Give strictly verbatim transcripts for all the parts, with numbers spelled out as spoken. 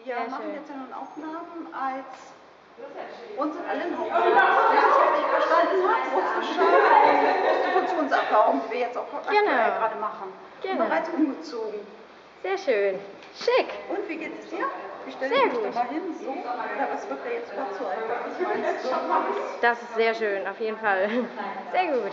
Wir Sehr machen schön. jetzt ja nun Aufnahmen als uns in allen Haus. Wer es nicht verstanden hat, russische Prostitutionserfahrung, die wir jetzt auch aktuell Genau. gerade machen. Genau. Und bereits umgezogen. Sehr schön. Schick. Und wie geht es dir? Wie stelle Sehr ich mich gut. da mal hin? So? Oder was wird dir jetzt überzeugt? Was meinst du? Das ist sehr schön, auf jeden Fall. Sehr gut.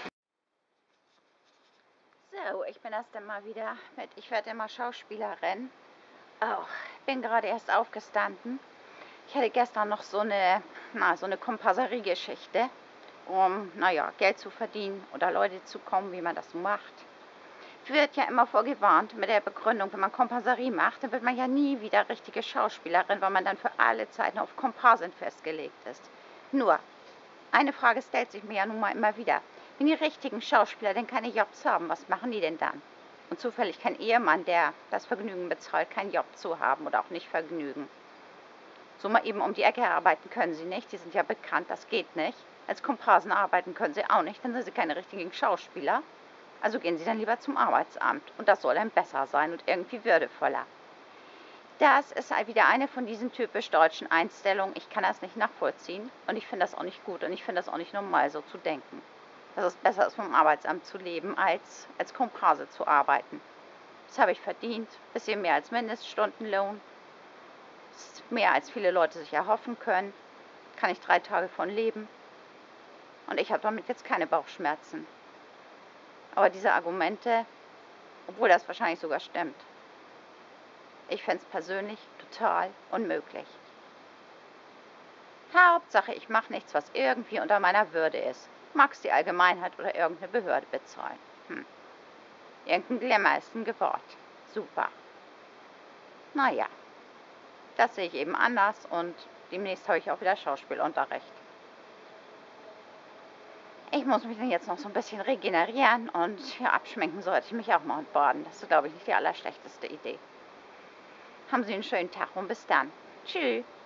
So, ich bin erst einmal wieder mit, ich werde immer Schauspielerin. Oh, bin gerade erst aufgestanden. Ich hatte gestern noch so eine, na, so eine Komparserie-Geschichte, um, naja, Geld zu verdienen oder Leute zu kommen, wie man das so macht. Wird ja immer vorgewarnt mit der Begründung, wenn man Komparserie macht, dann wird man ja nie wieder richtige Schauspielerin, weil man dann für alle Zeiten auf Komparsen festgelegt ist. Nur, eine Frage stellt sich mir ja nun mal immer wieder. Wenn die richtigen Schauspieler denn keine Jobs haben, was machen die denn dann? Und zufällig kein Ehemann, der das Vergnügen bezahlt, keinen Job zu haben oder auch nicht Vergnügen. So mal eben um die Ecke arbeiten können sie nicht, die sind ja bekannt, das geht nicht. Als Komparsen arbeiten können sie auch nicht, dann sind sie keine richtigen Schauspieler. Also gehen sie dann lieber zum Arbeitsamt und das soll dann besser sein und irgendwie würdevoller. Das ist halt wieder eine von diesen typisch deutschen Einstellungen. Ich kann das nicht nachvollziehen und ich finde das auch nicht gut und ich finde das auch nicht normal, so zu denken. Dass es besser ist, vom Arbeitsamt zu leben, als als Komparse zu arbeiten. Das habe ich verdient, bisschen mehr als Mindeststundenlohn. Das ist mehr, als viele Leute sich erhoffen können. Kann ich drei Tage von leben. Und ich habe damit jetzt keine Bauchschmerzen. Aber diese Argumente, obwohl das wahrscheinlich sogar stimmt, ich fände es persönlich total unmöglich. Hauptsache, ich mache nichts, was irgendwie unter meiner Würde ist. Mag es die Allgemeinheit oder irgendeine Behörde bezahlen. Hm. Irgendein Glamour ist ein Gewort. Super. Naja, das sehe ich eben anders und demnächst habe ich auch wieder Schauspielunterricht. Ich muss mich dann jetzt noch so ein bisschen regenerieren und ja, abschminken sollte ich mich auch mal und baden. Das ist, glaube ich, nicht die allerschlechteste Idee. Haben Sie einen schönen Tag und bis dann. Tschüss.